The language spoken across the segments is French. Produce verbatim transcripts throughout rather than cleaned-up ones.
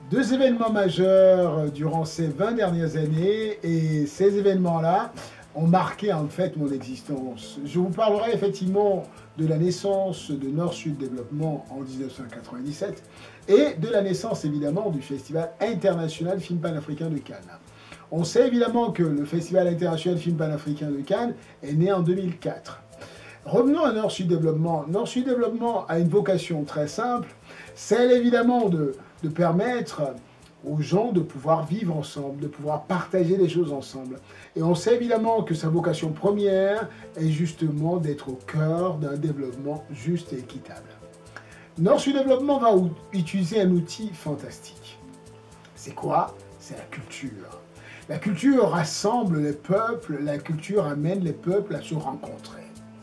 Deux événements majeurs durant ces vingt dernières années, et ces événements-là ont marqué en fait mon existence. Je vous parlerai effectivement de la naissance de Nord-Sud Développement en mille neuf cent quatre-vingt-dix-sept et de la naissance évidemment du Festival international film panafricain de Cannes. On sait évidemment que le Festival international film panafricain de Cannes est né en deux mille quatre. Revenons à Nord-Sud Développement. Nord-Sud Développement a une vocation très simple, celle évidemment de, de permettre aux gens de pouvoir vivre ensemble, de pouvoir partager des choses ensemble. Et on sait évidemment que sa vocation première est justement d'être au cœur d'un développement juste et équitable. Nord-Sud Développement va utiliser un outil fantastique. C'est quoi? C'est la culture. La culture rassemble les peuples, la culture amène les peuples à se rencontrer.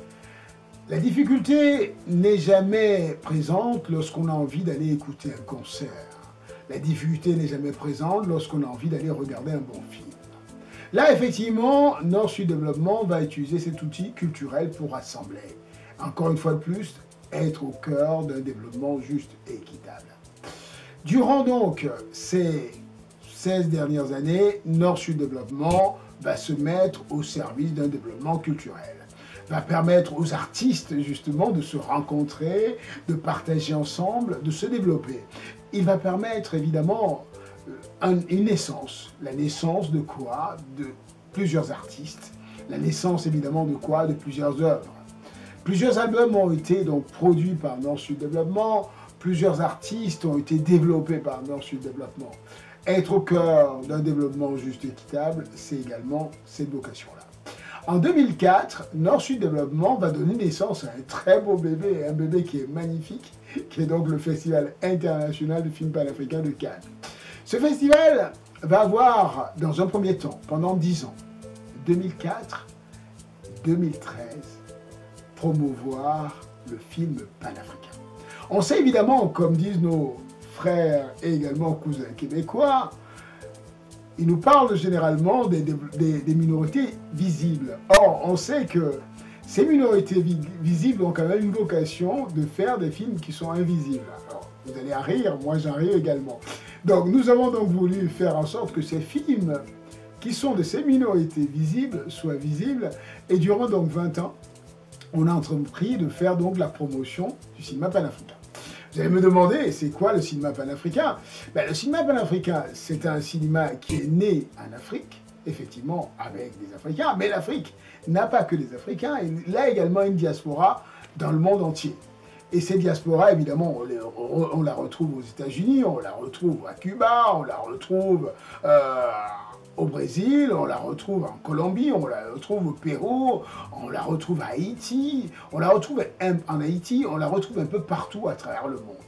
La difficulté n'est jamais présente lorsqu'on a envie d'aller écouter un concert. La difficulté n'est jamais présente lorsqu'on a envie d'aller regarder un bon film. Là, effectivement, Nord-Sud Développement va utiliser cet outil culturel pour rassembler. Encore une fois de plus, être au cœur d'un développement juste et équitable. Durant donc ces seize dernières années, Nord-Sud Développement va se mettre au service d'un développement culturel. Va permettre aux artistes justement de se rencontrer, de partager ensemble, de se développer. Il va permettre évidemment un, une naissance. La naissance de quoi? De plusieurs artistes. La naissance évidemment de quoi? De plusieurs œuvres. Plusieurs albums ont été donc produits par Nord-Sud Développement. Plusieurs artistes ont été développés par Nord-Sud Développement. Être au cœur d'un développement juste et équitable, c'est également cette vocation-là. En deux mille quatre, Nord-Sud Développement va donner naissance à un très beau bébé, un bébé qui est magnifique, qui est donc le Festival international du film panafricain de Cannes. Ce festival va avoir, dans un premier temps, pendant dix ans, deux mille quatre à deux mille treize, promouvoir le film panafricain. On sait évidemment, comme disent nos frères et également cousins québécois, ils nous parlent généralement des, des, des minorités visibles. Or, on sait que ces minorités vi visibles ont quand même une vocation de faire des films qui sont invisibles. Alors, vous allez en rire, moi j'en ris également. Donc, nous avons donc voulu faire en sorte que ces films qui sont de ces minorités visibles soient visibles. Et durant donc vingt ans, on a entrepris de faire donc la promotion du cinéma panafricain. Vous allez me demander, c'est quoi le cinéma panafricain? Ben, le cinéma panafricain, c'est un cinéma qui est né en Afrique, effectivement, avec des Africains, mais l'Afrique n'a pas que des Africains, il a également une diaspora dans le monde entier. Et cette diaspora, évidemment, on, les, on, on la retrouve aux États-Unis, on la retrouve à Cuba, on la retrouve euh, au Brésil, on la retrouve en Colombie, on la retrouve au Pérou, on la retrouve à Haïti, on la retrouve en Haïti, on la retrouve un peu partout à travers le monde.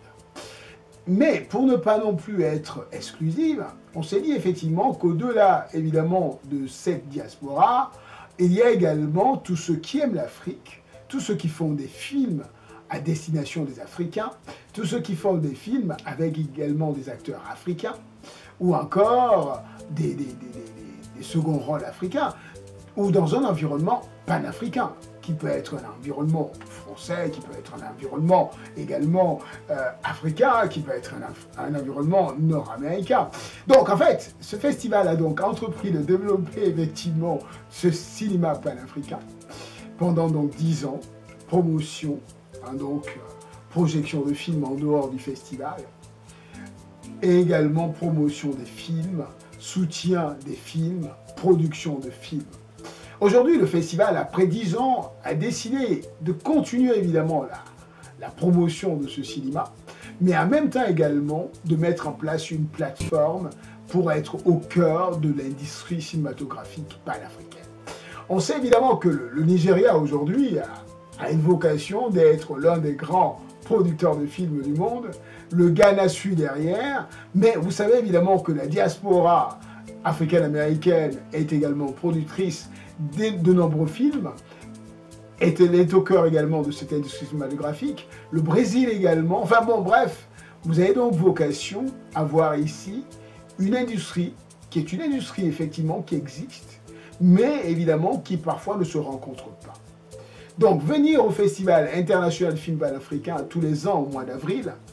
Mais pour ne pas non plus être exclusive, on s'est dit effectivement qu'au-delà, évidemment, de cette diaspora, il y a également tous ceux qui aiment l'Afrique, tous ceux qui font des films à destination des Africains, tous ceux qui font des films avec également des acteurs africains, ou encore des, des, des, des, des seconds rôles africains, ou dans un environnement panafricain, qui peut être un environnement français, qui peut être un environnement également euh, africain, qui peut être un, un environnement nord-américain. Donc en fait, ce festival a donc entrepris de développer effectivement ce cinéma panafricain pendant donc dix ans, promotion, hein, donc projection de films en dehors du festival, et également promotion des films, soutien des films, production de films. Aujourd'hui, le festival, après dix ans, a décidé de continuer évidemment la, la promotion de ce cinéma, mais en même temps également de mettre en place une plateforme pour être au cœur de l'industrie cinématographique panafricaine. On sait évidemment que le, le Nigeria aujourd'hui a, a une vocation d'être l'un des grands producteurs de films du monde. Le Ghana suit derrière, mais vous savez évidemment que la diaspora africaine-américaine est également productrice de, de nombreux films, est, est au cœur également de cette industrie cinématographique, le Brésil également, enfin bon bref, vous avez donc vocation à voir ici une industrie qui est une industrie effectivement qui existe, mais évidemment qui parfois ne se rencontre pas. Donc venir au Festival international film panafricain tous les ans au mois d'avril,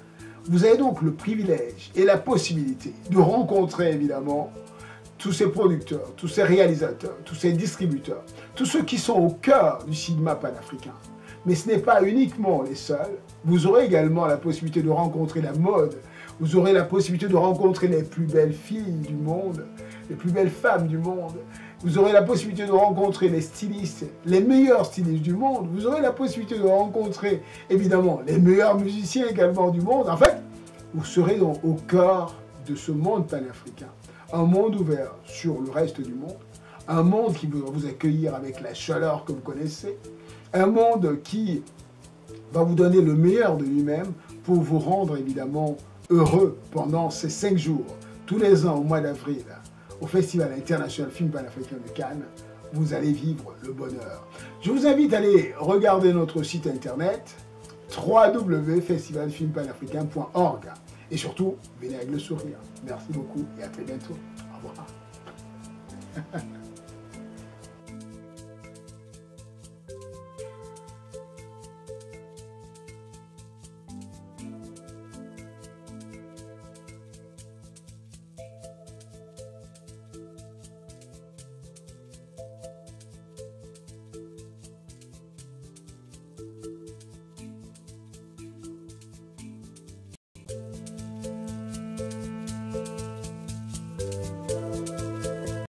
Vous avez donc le privilège et la possibilité de rencontrer évidemment tous ces producteurs, tous ces réalisateurs, tous ces distributeurs, tous ceux qui sont au cœur du cinéma panafricain. Mais ce n'est pas uniquement les seuls. Vous aurez également la possibilité de rencontrer la mode. Vous aurez la possibilité de rencontrer les plus belles filles du monde, les plus belles femmes du monde. Vous aurez la possibilité de rencontrer les stylistes, les meilleurs stylistes du monde. Vous aurez la possibilité de rencontrer, évidemment, les meilleurs musiciens également du monde. En fait, vous serez donc au cœur de ce monde panafricain. Un monde ouvert sur le reste du monde. Un monde qui va vous accueillir avec la chaleur que vous connaissez. Un monde qui va vous donner le meilleur de lui-même pour vous rendre, évidemment, heureux pendant ces cinq jours, tous les ans au mois d'avril, au Festival international film panafricain de Cannes. Vous allez vivre le bonheur. Je vous invite à aller regarder notre site internet w w w point festival film panafricain point org et surtout, venez avec le sourire. Merci beaucoup et à très bientôt. Au revoir.